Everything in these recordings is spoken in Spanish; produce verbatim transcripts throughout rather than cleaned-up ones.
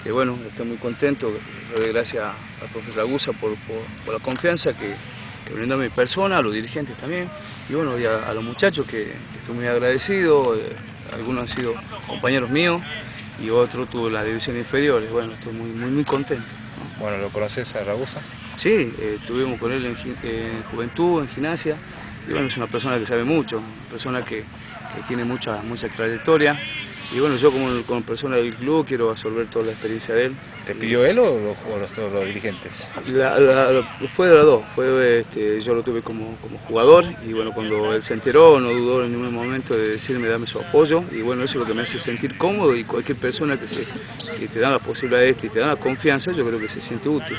que bueno, estoy muy contento, le doy gracias al profesor Ragusa por, por, por la confianza que, que brindó a mi persona, a los dirigentes también, y bueno, y a, a los muchachos que, que estoy muy agradecido, eh, algunos han sido compañeros míos y otros tuve la división inferior, y bueno, estoy muy, muy, muy contento. Bueno, ¿lo conoces a Ragusa? Sí, eh, estuvimos con él en, en juventud, en gimnasia, y bueno, es una persona que sabe mucho, una persona que, que tiene mucha, mucha trayectoria, y bueno, yo como, como persona del club quiero absorber toda la experiencia de él. ¿Te pidió él o los, o los, o los dirigentes? La, la, la, fue de las dos, fue, este, yo lo tuve como, como jugador, y bueno, cuando él se enteró no dudó en ningún momento de decirme, dame su apoyo, y bueno, eso es lo que me hace sentir cómodo, y cualquier persona que, se, que te da la posibilidad de esto y te da la confianza, yo creo que se siente útil.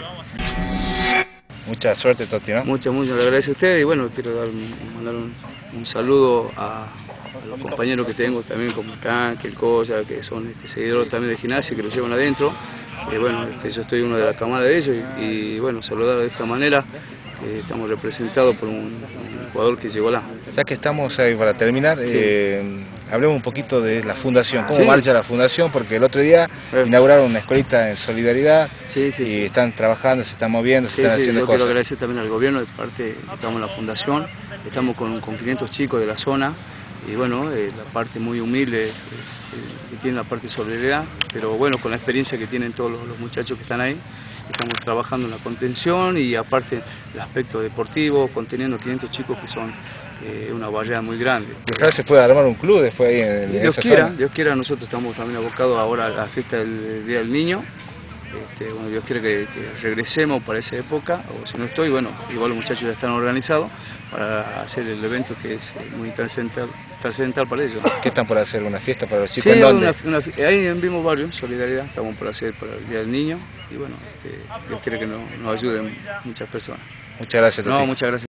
Mucha suerte, Toti, ¿no? Muchas, muchas le agradezco a ustedes, y bueno, quiero dar, mandar un, un saludo a, a los compañeros que tengo también, como Ángel, Cosa, que son este, seguidores también de gimnasia, que lo llevan adentro. Eh, bueno, este, yo estoy uno de la camada de ellos, y, y bueno, saludar de esta manera, que estamos representados por un, un jugador que llegó lá. Ya que estamos ahí para terminar, sí. eh, hablemos un poquito de la fundación, cómo sí. marcha la fundación, porque el otro día eh. inauguraron una escuelita en solidaridad, sí, sí, y sí. están trabajando, se están moviendo, se sí, están sí, haciendo yo cosas. Quiero agradecer también al gobierno, de parte, estamos en la fundación, estamos con, con quinientos chicos de la zona, y bueno, eh, la parte muy humilde, eh, que tiene la parte de solidaridad, pero bueno, con la experiencia que tienen todos los, los muchachos que están ahí, estamos trabajando en la contención y aparte el aspecto deportivo, conteniendo quinientos chicos que son eh, una barrera muy grande. Y claro, se puede armar un club después ahí en, en Dios esa quiera, zona. Dios quiera, nosotros estamos también abocados ahora a la fiesta del Día del Niño. Este, bueno, Dios quiere que, que regresemos para esa época, o si no estoy, bueno, igual los muchachos ya están organizados para hacer el evento que es muy trascendental, trascendental para ellos. ¿Qué están por hacer? ¿Una fiesta para los chicos? Sí, ¿En dónde? Una, una, ahí en Vimos Barrio, Solidaridad, estamos por hacer para el Día del Niño, y bueno, este, Dios quiere que nos, nos ayuden muchas personas. Muchas gracias, Toti. No, muchas gracias.